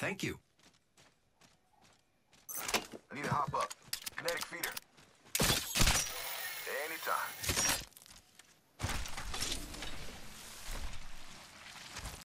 Thank you. I need to hop up. Kinetic feeder. Anytime.